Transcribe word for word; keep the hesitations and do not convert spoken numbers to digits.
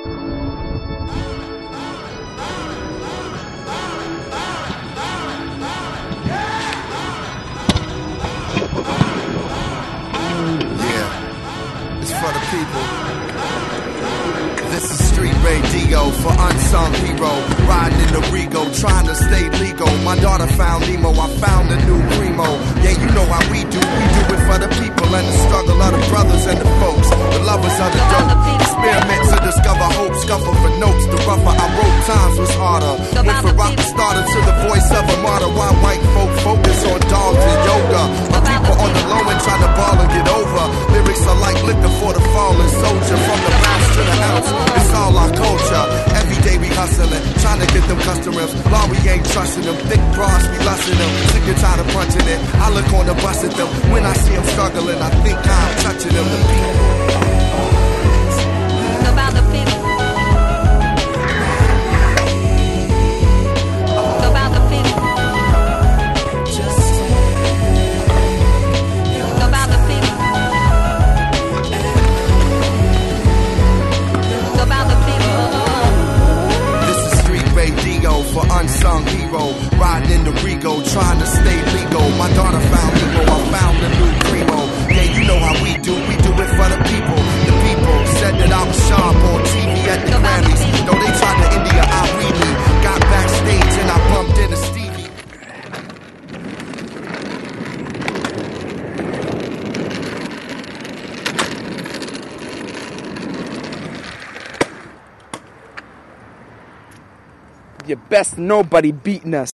Radio for unsung hero, riding in the Rego, trying to stay legal. My daughter found Nemo, I found a new primo. Yeah, you know how we do, we do it for the people and the struggle of the brothers and the folks, the lovers of the dope. Experiment to discover hope, scuffle for notes. The rougher I wrote, times was harder. Went from rock the starter to the voice of a martyr. Why white folk focus on dogs and yoga? My people on the low end trying to ball and get over. Lyrics are like liquor for the fallen soldier. From the bounce to the house, it's all our culture. Every day we hustling, trying to get them customers. Law we ain't trusting them, thick bras we lusting them. Sick and tired of punching it, I look on the bus at them. When I see them struggling, I think I'm touching them. The people. About the people. About the people. About the people. About the people. This is street radio for unsung hero, riding in the Rego, trying to stay legal. My daughter found Nemo, I found a new primo. Yeah, you know how we do, we do it for the people. The people said that I was sharp on T V at the Grammys. Though they tried to India, I really got backstage and I bumped into Stevie. You best nobody beating us.